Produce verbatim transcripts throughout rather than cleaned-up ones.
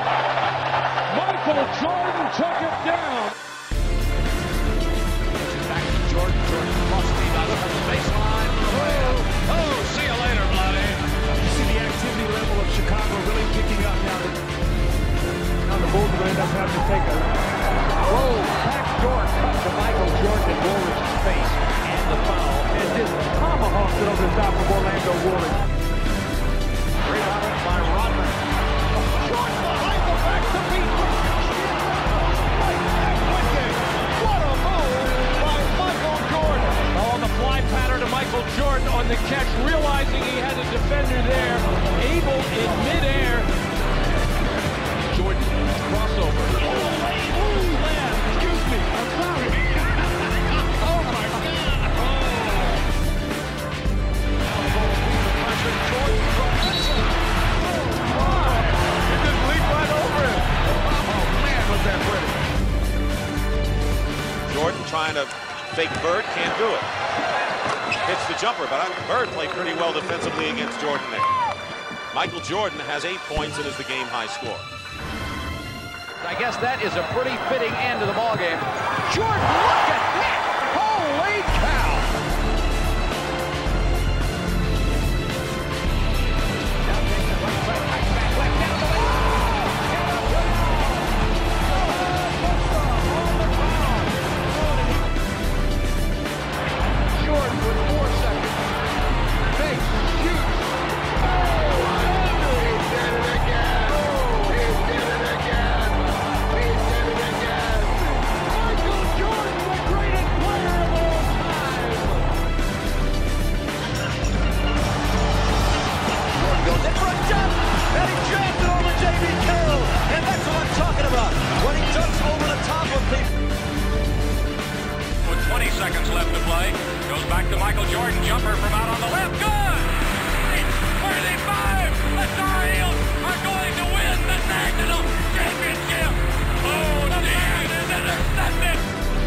Michael Jordan took it down. Back to Jordan. Jordan lost speed on the baseline. Oh, oh, see you later, buddy. You see the activity level of Chicago really picking up now. That, now the Bulls will end up having to take a Whoa, backdoor cut to Michael Jordan in Woolridge's face. And the foul. and just tomahawked it over the top of Orlando Woolridge. Rebounded by Rodman. Jordan behind the back to beat. Right back wicket. What a move by Michael Jordan. On the fly pattern to Michael Jordan on the catch, realizing he had a defender there, able in midair. Jordan crossover. Oh, man, excuse me, I'm sorry. Oh my God. Oh. Jordan drops it. Oh, it just leaped right over him. Oh man, was that pretty. Jordan trying to fake Bird, can't do it. Hits the jumper, but Bird played pretty well defensively against Jordan there. Michael Jordan has eight points and is the game high score. I guess that is a pretty fitting end to the ball game. Jordan, look at that! Holy cow! Now takes it right side, back, back, back, down the lane. Jordan with four seconds. Face, shoots. Oh, he did it again. He did it again. He did it again. Michael Jordan, the greatest player of all time. Jordan goes in for a jump, and he jams it over J B Carroll, and that's what I'm talking about. When he jumps over the top of the... With twenty seconds left to play, goes back to Michael Jordan, jumper from out on the left, good! thirty-five, the Tar Heels are going to win the national championship! Oh, the end is intercepted!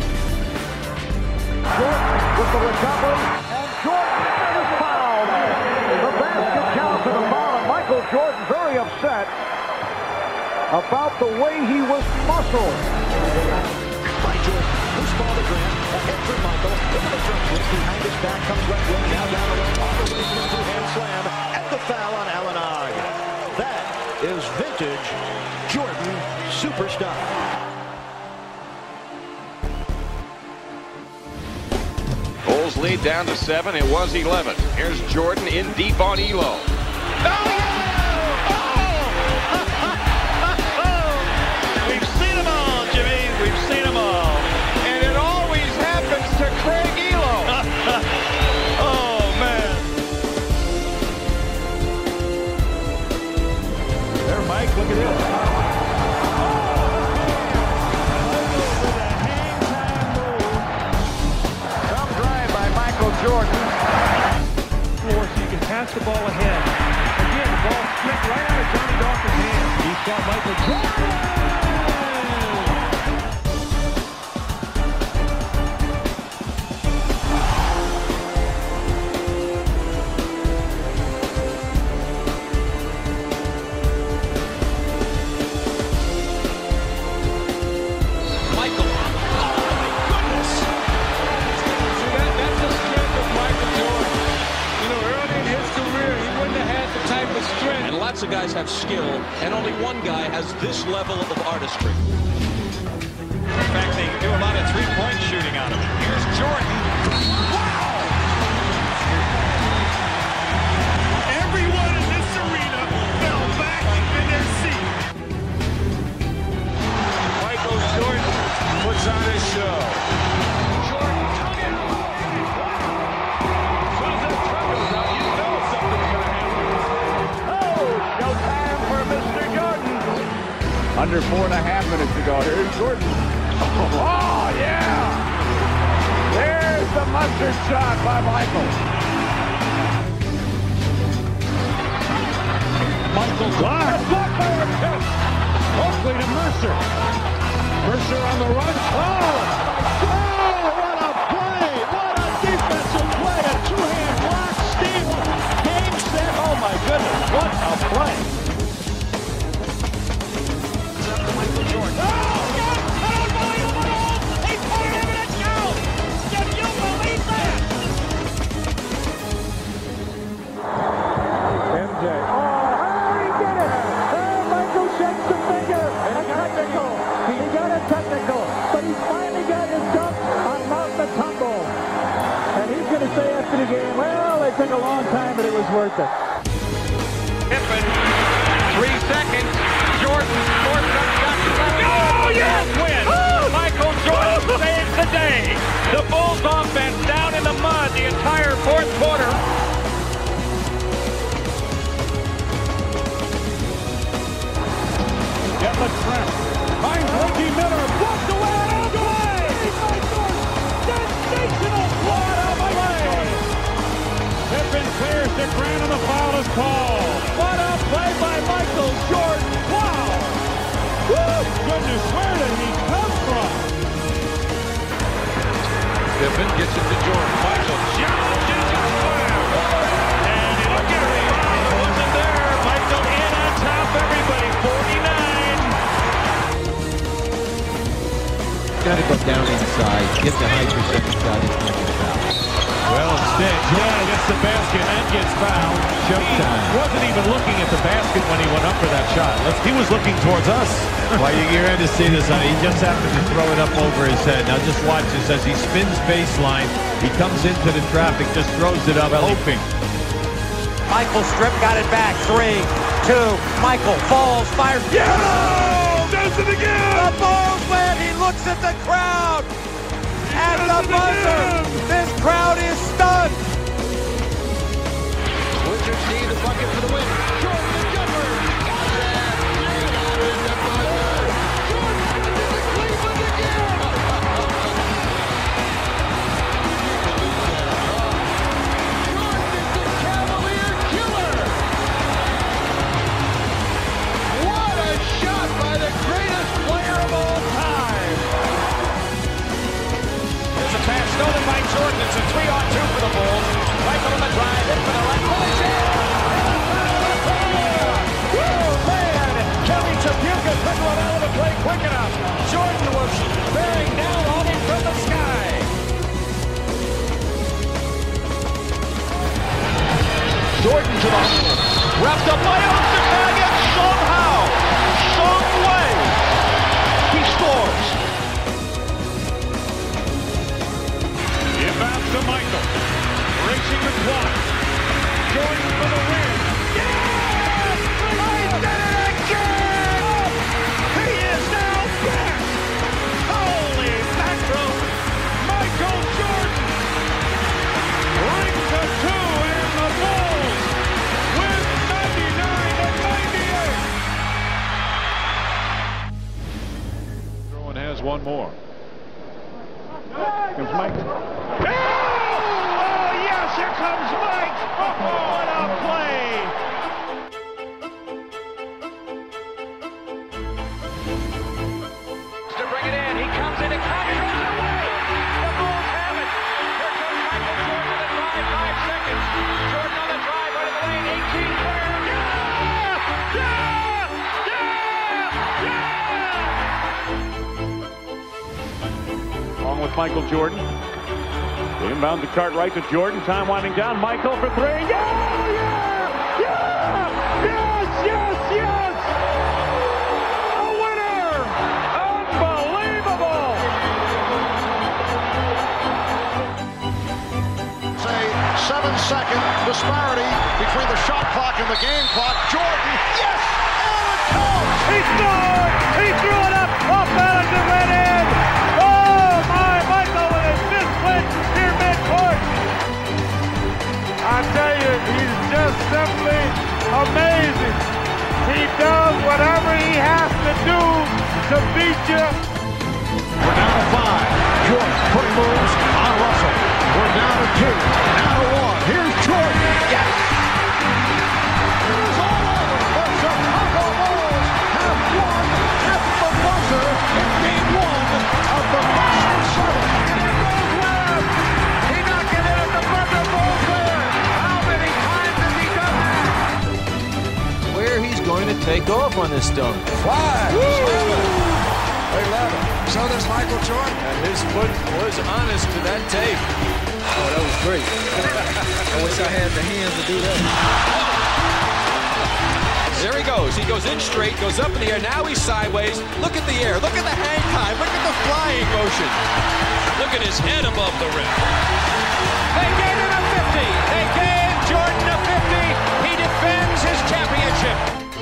Jordan with the recovery, and Jordan is fouled. The basket counts for the foul, and Michael Jordan very upset about the way he was muscled. By Jordan, loose ball to Grant, ahead for Michael, into the front switch, behind his back comes Red Wing, now down the lane, all the way to the two-hand slam, and the foul on Allen Ogg. That is vintage Jordan superstar. Bulls lead down to seven. It was eleven. Here's Jordan in deep on Elo. Oh, yeah! Oh! We've seen them all, Jimmy. We've seen them all. And it always happens to Craig Elo. Oh, man. There, Mike, look at this. Some drive by Michael Jordan. Floor so you can pass the ball ahead. Again, the ball slipped right out of Johnny Dawkins' hand. He saw Michael Jordan. Michael. Oh, my goodness. See, that, that's the strength of Michael Jordan. You know, early in his career, he wouldn't have had the type of strength. And lots of guys have skill, and only one guy has this level of artistry. In fact, they do a lot of three-point shooting out of it. Here's Jordan. Wow! Everyone in this arena fell back in their seat. Michael Jordan puts on his show. Jordan took it. As soon as that truck goes out, you know something's going to happen. Oh, showtime for Mister Jordan. Under four and a half minutes to go. Here's Jordan. Oh, yeah. There's the mustard shot by Michael. Michael Clark. Blocked by Ortiz. Oakley to Mercer. Mercer on the run. Oh! Oh, what a play! What a defensive play! A two-hand block, steal, game set. Oh my goodness, what a play! took a long time, but it was worth it. Pippen, three seconds. Jordan, four seconds. Oh, yes! Win. Michael Jordan saves the day. The Bulls offense down in the mud the entire fourth quarter. Get the trap. Finds Reggie Miller. Walks away. Sensational. What a play. Pippen clears to Grant and the foul is called. What a play by Michael Jordan. Wow. Woo. Goodness, where did he come from? Pippen gets it to Jordan. Michael challenges and slams. And look at it. It wasn't there. Michael in on top. Everybody. forty-nine. Got to go down inside, get the high percentage shot in front of the foul. Well, instead, Jordan gets the basket and gets fouled. Showtime. He wasn't even looking at the basket when he went up for that shot. He was looking towards us. Well, you're going to see this. He just happened to throw it up over his head. Now just watch this as he spins baseline. He comes into the traffic, just throws it up, hoping. Michael Strip got it back. Three, two. Michael falls, fires. Yeah! Does it again! The Bulls win. He looks at the crowd. At the buzzer. This crowd is stunned. Wizards need the bucket for the win. Jordan the jumper. Got that. Jordan the buzzer. Jordan into the Cleveland again. Jordan is the Cavalier killer. What a shot by the greatest player of all time. There's a pass stolen by Jordan. It's a three on two for the Bulls. Michael on the drive, in for the right. Finish it! Woo, man! Kelly Tripucka couldn't run out of the play quick enough. Jordan was bearing down on him from the sky. Jordan to the hole. Wrapped up by Austin Baggett. Somehow, some way, he scores. Inbounds to Michael. Racing the clock. Jordan for the win. Yes! He did it again! He is now back! Holy mackerel! Michael Jordan rings a two, and the Bulls win ninety-nine to ninety-eight. Throw and has one more. Here's Mike. Here comes Mike! Oh, what a play! To bring it in, he comes in and controls away. The Bulls have it. Here comes Michael Jordan on the drive, five seconds. Jordan on the drive, out of the lane, eighteen players. Yeah! Yeah! Yeah! Along with Michael Jordan. The inbound to Cartwright to Jordan. Time winding down. Michael for three. Yeah! Yeah! Yeah! Yes! Yes! Yes! A winner! Unbelievable! It's a seven-second disparity between the shot clock and the game clock. Jordan, yes! And it counts! He scored! He threw it up! Off balance and went in! Oh, my! Michael with his fifth win near midcourt! I tell you, he's just simply amazing. He does whatever he has to do to beat you. We're down to five. Jordan quick moves on Russell. We're down to two. Now to one. Here's Jordan. Yes! It is all over. The Chicago Bulls have won at the buzzer in game one of the Boston Seven. And it goes Webb. He knocked it in at the buzzer. Bulls win. How many times has he done that? Where he's going to take off on this dunk. Five. They love it. So does Michael Jordan. And his foot was honest to that tape. Oh, that was great. I wish I had the hands to do that. There he goes. He goes in straight, goes up in the air. Now he's sideways. Look at the air. Look at the hang time. Look at the flying motion. Look at his head above the rim. They gave him a fifty. They gave defends his championship.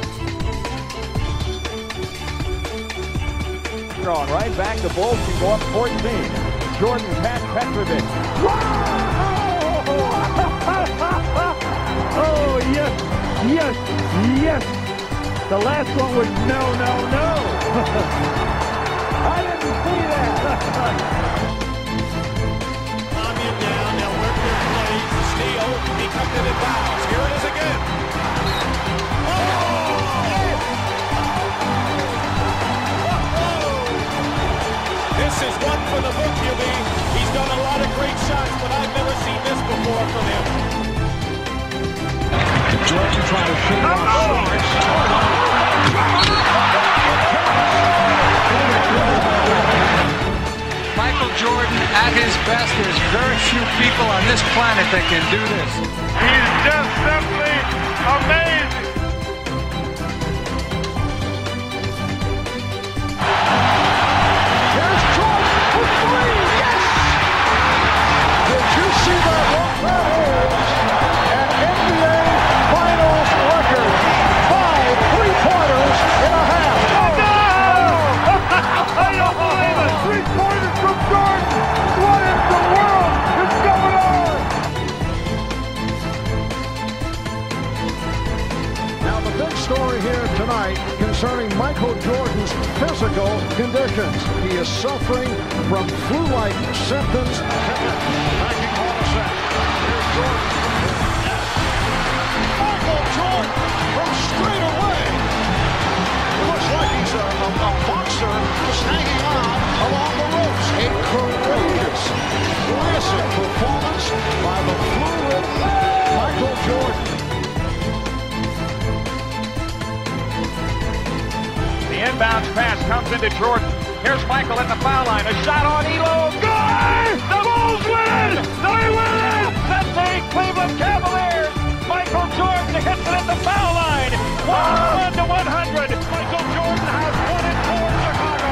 Strong right back. The Bulls can go up fourteen. Jordan past Petrovic. Oh, yes, yes, yes. The last one was no, no, no. I didn't see that. Amian down. They'll work their plays. Steal. He comes in and fouls. Here it is again. This is one for the book, U B. He's done a lot of great shots, but I've never seen this before from him. Jordan trying to shake off Starks. Michael Jordan at his best. There's very few people on this planet that can do this. He's just simply amazing. Here's Jordan for three. Yes! Did you see that look? That is an N B A Finals record. Five three-pointers in a half. I don't believe it. Three-pointers from Jordan. What in the world is going on? Now the big story here tonight concerning Michael Jordan's physical conditions. He is suffering from flu-like symptoms. Michael Jordan from straight away. It looks like he's a, a, a boxer just hanging on along the ropes. A courageous, classic performance by the flu-ridden Michael Jordan. The inbounds pass comes into Jordan. Here's Michael at the foul line. A shot on Elo. Good! The Bulls win! They win! That's the Cleveland Cavaliers. Michael Jordan hits it at the foul line. one to one hundred. Michael Jordan has won it for Chicago.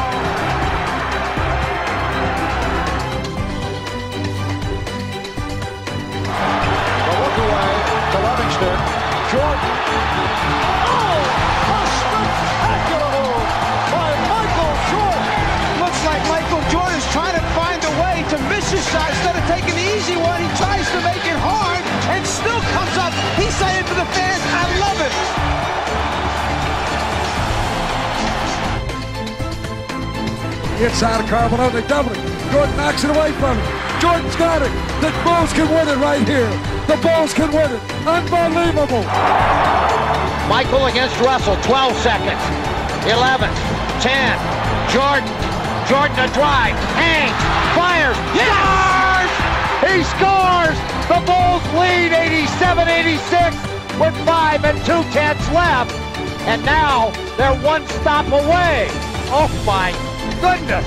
The look away to Livingston. Jordan. Oh! A spectacular move by Michael Jordan. Looks like Michael Jordan is trying to find a way to miss his shot. Instead of taking the easy one, he tries to make it hard and still comes up. He's saying to the fans, I love it. Inside of Carmelo, they double it. Jordan knocks it away from him. Jordan's got it. The Bulls can win it right here. The Bulls can win it. Unbelievable. Michael against Russell, twelve seconds. eleven, ten, Jordan. Jordan to drive, hangs, fires, scores! He scores! The Bulls lead eighty-seven eighty-six with five and two tenths left. And now they're one stop away. Oh my goodness.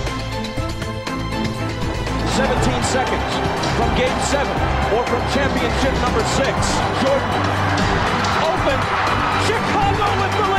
seventeen seconds from game seven or from championship number six. Jordan open. Chicago with the